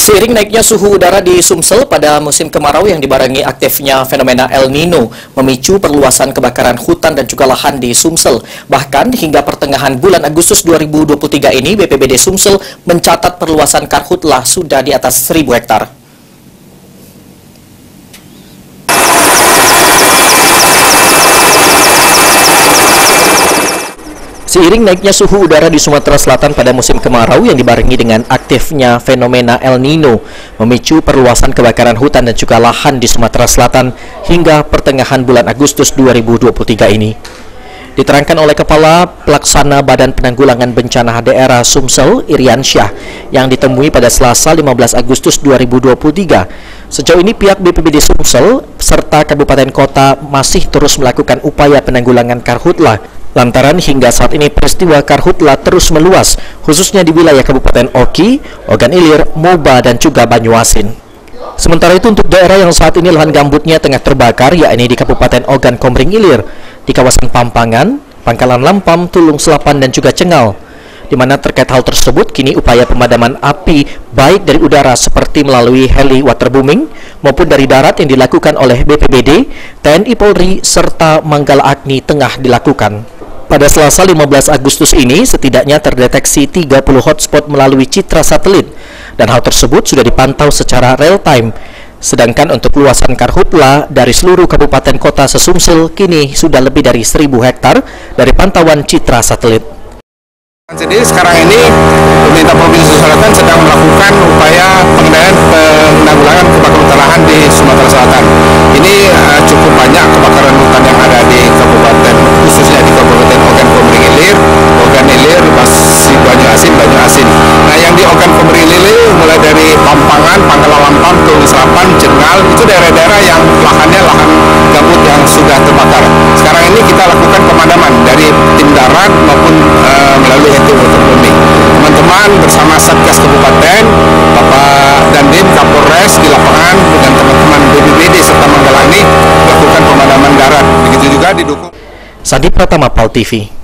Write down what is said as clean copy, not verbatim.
Seiring naiknya suhu udara di Sumsel pada musim kemarau yang dibarengi aktifnya fenomena El Nino memicu perluasan kebakaran hutan dan juga lahan di Sumsel. Bahkan hingga pertengahan bulan Agustus 2023 ini BPBD Sumsel mencatat perluasan karhutlah sudah di atas 1.000 hektar. Seiring naiknya suhu udara di Sumatera Selatan pada musim kemarau yang dibarengi dengan aktifnya fenomena El Nino memicu perluasan kebakaran hutan dan juga lahan di Sumatera Selatan hingga pertengahan bulan Agustus 2023 ini. Diterangkan oleh Kepala Pelaksana Badan Penanggulangan Bencana Daerah Sumsel, Iriansyah, yang ditemui pada Selasa 15 Agustus 2023. Sejauh ini pihak BPBD Sumsel serta kabupaten kota masih terus melakukan upaya penanggulangan karhutlah. Lantaran hingga saat ini peristiwa karhutlah terus meluas, khususnya di wilayah Kabupaten Oki, Ogan Ilir, Moba, dan juga Banyuasin. Sementara itu untuk daerah yang saat ini lahan gambutnya tengah terbakar, yakni di Kabupaten Ogan Komering Ilir, di kawasan Pampangan, Pangkalan Lampam, Tulung Selapan, dan juga Cengal. Di mana terkait hal tersebut, kini upaya pemadaman api baik dari udara seperti melalui heli waterbooming maupun dari darat yang dilakukan oleh BPBD, TNI Polri, serta Manggala Agni tengah dilakukan. Pada Selasa 15 Agustus ini, setidaknya terdeteksi 30 hotspot melalui citra satelit, dan hal tersebut sudah dipantau secara real-time. Sedangkan untuk luasan karhutlah dari seluruh kabupaten kota se-Sumsel kini sudah lebih dari 1.000 hektar dari pantauan citra satelit. Jadi sekarang ini pemerintah Provinsi Selatan sedang melakukan upaya penanggulangan kebakaran hutan lahan di Sumatera Selatan. Ini cukup banyak kebakaran hutan yang ada di kabupaten, khususnya di Kabupaten Ogan Komering Ilir, Ogan Ilir, Banyuasin. Nah, yang di Ogan Komering Ilir mulai dari Pampangan, Pangkalan Lampam, Tulung Selapan, Cengal, itu daerah-daerah yang lahan gambut yang sudah terbakar. Sekarang ini kita lakukan pemadaman dari tim darat maupun melalui heli waterbooming. Teman-teman bersama Satgas Kabupaten, Bapak Dandim, Kapolres di lapangan dengan teman-teman BPBD serta Manggala Agni melakukan pemadaman darat. Begitu juga didukung. Sandi Pratama, PAL TV.